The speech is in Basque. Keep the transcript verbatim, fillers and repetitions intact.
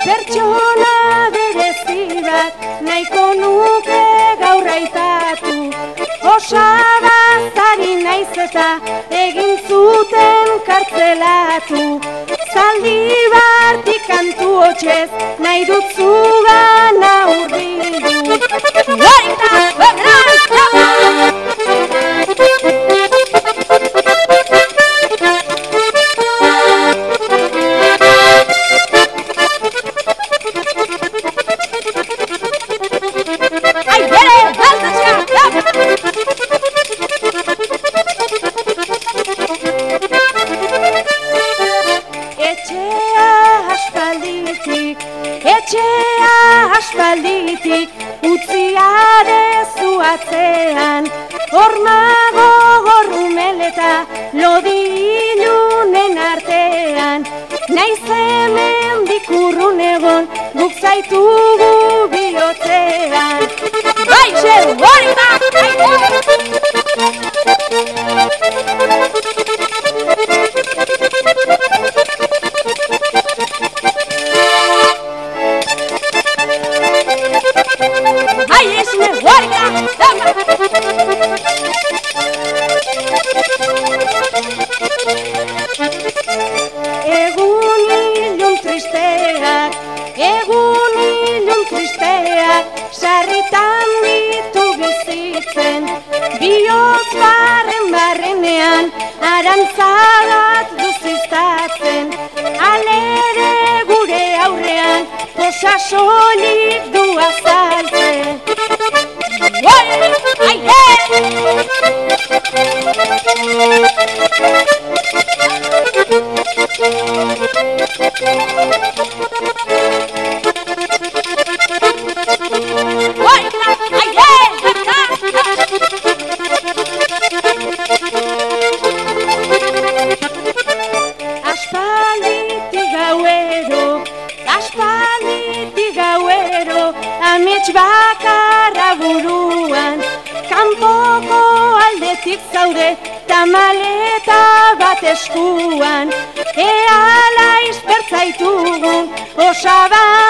Pertsona berezibat nahiko nuke gaur aipatu. Osabari naiz eta egin zuten kartzelatu. Zaldibartik kantu hotxez nahi dut zugana hurbildu. Gorita, berranta! Aspalditik utziarezu atzean, hormago gorrumeleta lodi ilunen artean. Naiz hemen dikurrun egon guk zaitugu bihotzean. Baixe, horita! Egun ilun tristeak, egun ilun tristeak, sarritan ditu bizitzen, bihotz barren barrenean, arantzagat duziztatzen, alere gure aurrean, posa solik du azaltzen. Aspalditik gauero, aspalditik gauero, amets bakarra buruan, kanpoko aldetik zaude, tamaleta bat eskuan, ea laiz pertzaitugu, osabari